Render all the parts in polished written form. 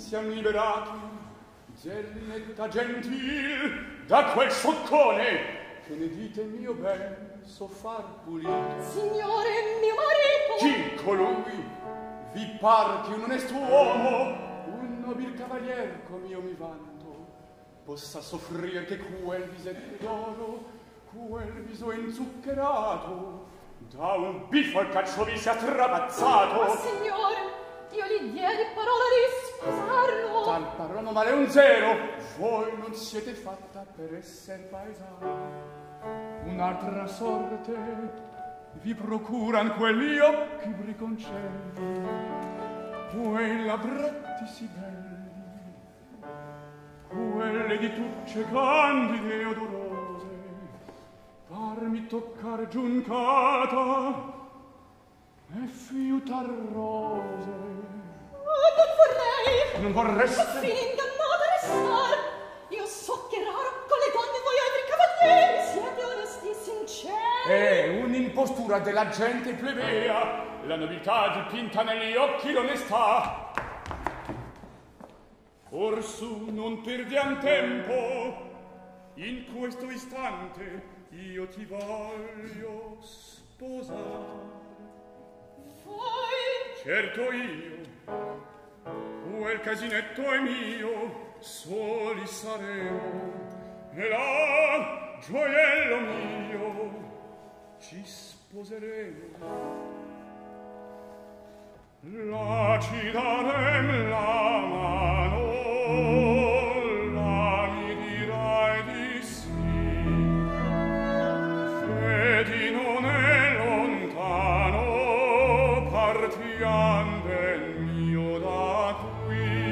siam liberati, Zellinetta gentil, da quel soccone, che ne dite mio ben so far pulito. Signore mio marito! Chi colui? Vi par che un onesto uomo, un nobil cavalier com'io mi vanto, possa soffrir che quel visetto d'oro, quel viso inzuccherato, da un biffo al caccio vi sia trabazzato. Ma signore, io gli diedi parola di sposarlo. Tal parola non vale un zero. Voi non siete fatta per esser paesana. Un'altra sorte vi procuran quegli occhi briconcelli, quei labbretti sì belli, quelle ditucce candide e odorose, farmi toccare giuncata e fiutar rose. Non vorrei. Non vorreste? Ma fine ingannata restar. Io so che raro con le donne voi altri cavalieri siete onesti e sinceri. È un'impostura della gente plebea, la nobiltà dipinta negli occhi l'onestà. Orsù non perdiam tempo, in questo istante io ti voglio sposare. Voi? Certo io, quel casinetto è mio, soli saremo, e là, gioiello mio, ci sposeremo. Là ci darem la mano, là mi dirai di sì, vedi non è lontano, partiam ben mio da qui.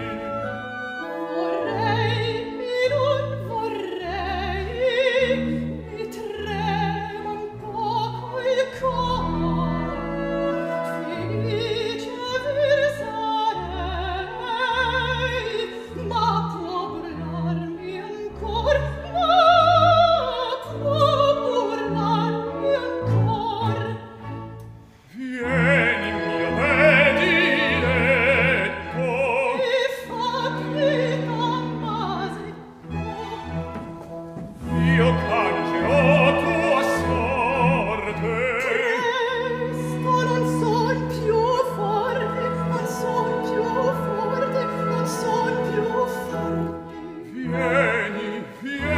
Vorrei, non vorrei, mi trema un poco il cor. Felice vi sarei, ma può burlarmi ancor, ma può burlarmi ancor. Vieni mio prediletto, E fatti Tommasi, io cangerò tua sorte. presto non son più forte, non son più forte, non son più forte. Vieni, vieni,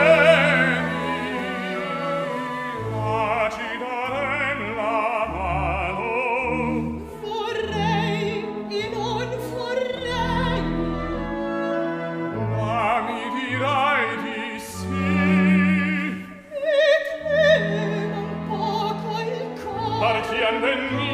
là ci darem la mano. Vorrei e non vorrei, Là mi dirai di sì. mi trema un poco il cor. Partiam ben